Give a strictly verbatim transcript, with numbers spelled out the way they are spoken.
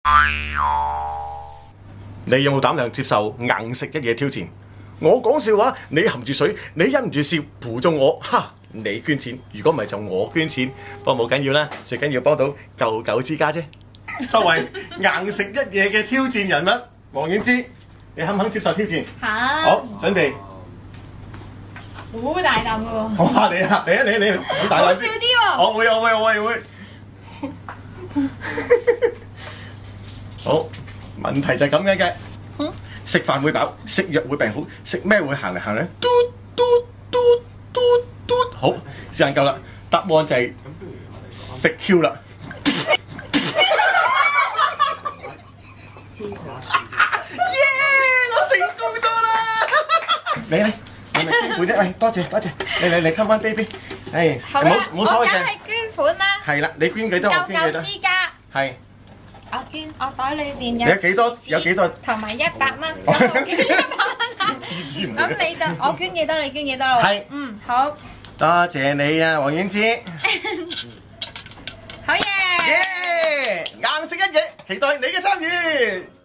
你有冇膽量接受硬食一嘢挑戰？我講笑話，你含住水，你忍唔住笑，估中我，哈！你捐錢，如果唔係就我捐錢，不過冇緊要啦，最緊要幫到救狗之家啫。作為硬食一嘢嘅挑戰人物，黃婉之，你肯唔肯接受挑戰？ 肯。 好，準備。 好大啖喎！ 我話你啊，你啊你你好大啖先。 好笑啲喎！ 我會我會我會我會。好，問題就係咁樣嘅。食飯會飽，食藥會病好，食咩會行嚟行去？嘟嘟嘟嘟嘟。好，時間夠啦，答案就係食 Q 啦。耶！我成功咗啦！你嚟，你咪捐款啫，喂，多謝多謝，你嚟嚟 come on baby，誒，冇冇所謂嘅。 我梗係捐款啦。 係啦，你捐幾多？我捐幾多？ 救狗之家。 係。 我捐，我袋裏邊有。 有幾多？有幾多？ 同埋一百蚊，咁我捐一百蚊啦。咁你就我捐幾多？你捐幾多啦？ 係。 嗯，好。 多謝你啊，黃婉之。 好嘢！ 耶！硬食一嘢，期待你嘅參與。